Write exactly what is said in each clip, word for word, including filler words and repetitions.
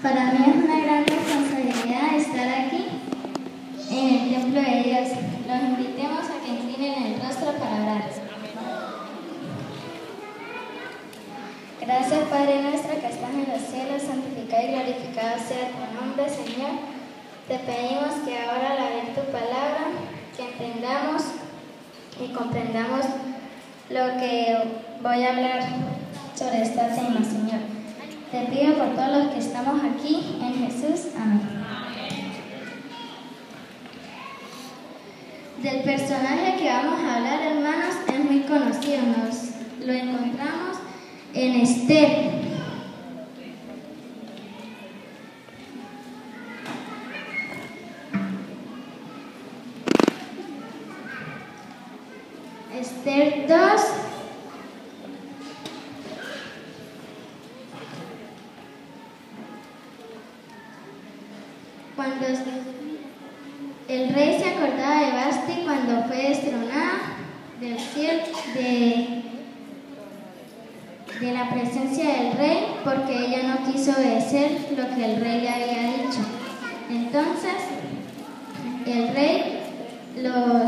Para mí es una gran responsabilidad estar aquí en el templo de Dios. Los invitemos a que inclinen el rostro para orar. Gracias, Padre nuestro que estás en los cielos, santificado y glorificado sea tu nombre, Señor. Te pedimos que ahora al abrir tu palabra, que entendamos y comprendamos lo que voy a hablar sobre esta cena, Señor. Te pido por todos los que estamos aquí, en Jesús. Amén. Del personaje que vamos a hablar, hermanos, es muy conocido. Nos lo encontramos en Esther. Esther dos. Cuando el rey se acordaba de Vasti cuando fue destronada del cielo, de, de la presencia del rey, porque ella no quiso obedecer lo que el rey le había dicho. Entonces, el rey los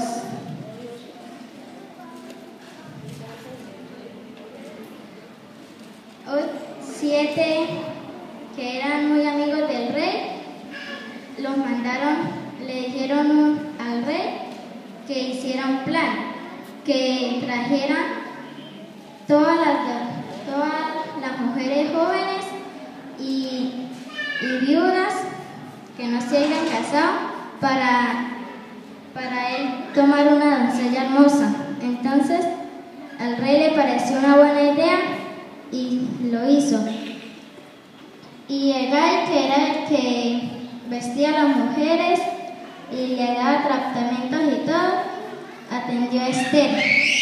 siete que eran muy amigos del rey los mandaron, le dijeron al rey que hiciera un plan, que trajera todas las, todas las mujeres jóvenes y, y viudas que no se hayan casado para, para él tomar una doncella hermosa. Entonces al rey le pareció una buena idea y lo hizo. Y Hegai, que era el que vestía a las mujeres y le daba tratamientos y todo, atendió a Esther.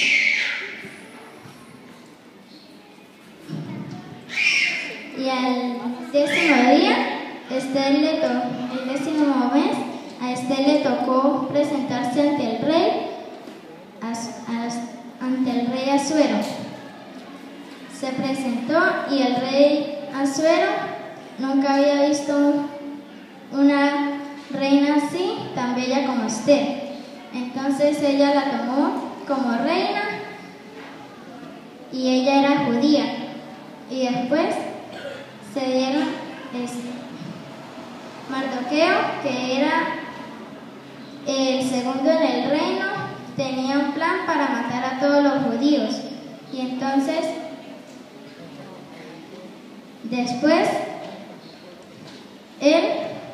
Y al décimo día, Esther le to el décimo mes, a Esther le tocó presentarse ante el rey, as as ante el rey Asuero. Se presentó y el rey Asuero nunca había visto una reina así, tan bella como Esther. Entonces ella la tomó como reina y ella era judía. Y después se dieron este, Mardoqueo, que era el segundo en el reino, tenía un plan para matar a todos los judíos. Y entonces después él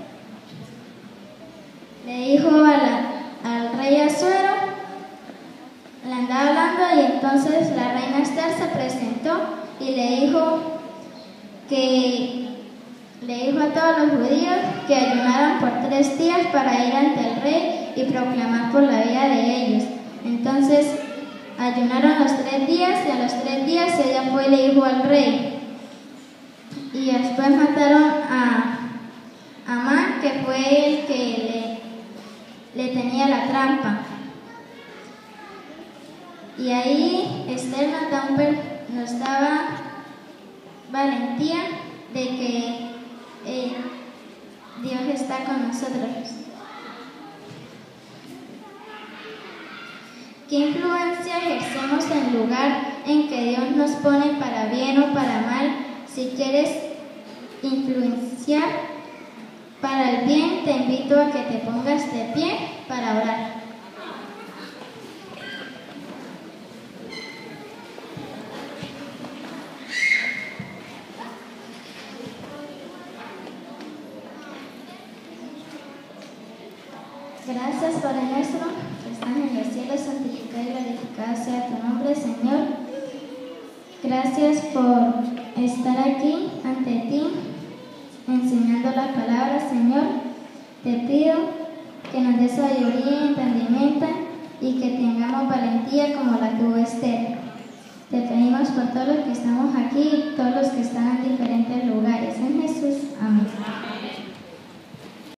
le dijo a la, al rey Asuero, le andaba hablando, y entonces la reina Esther se presentó y le dijo que le dijo a todos los judíos que ayunaran por tres días para ir ante el rey y proclamar por la vida de ellos. Entonces ayunaron los tres días y a los tres días ella fue y le dijo al rey. Y después mataron a Amán, que fue el que le, le tenía la trampa. Y ahí Esther nos, da un, nos daba valentía de que eh, Dios está con nosotros. ¿Qué influencia ejercemos en el lugar en que Dios nos pone para bien o para mal? Si quieres influenciar para el bien, te invito a que te pongas de pie para orar. Gracias, Padre nuestro, que estás en los cielos, santificado y glorificado sea tu nombre, Señor. Gracias por estar aquí ante ti, enseñando las palabras, Señor. Te pido que nos des sabiduría y entendimiento y que tengamos valentía como la tuvo Esther. Te pedimos por todos los que estamos aquí y todos los que están en diferentes lugares. En Jesús, amén.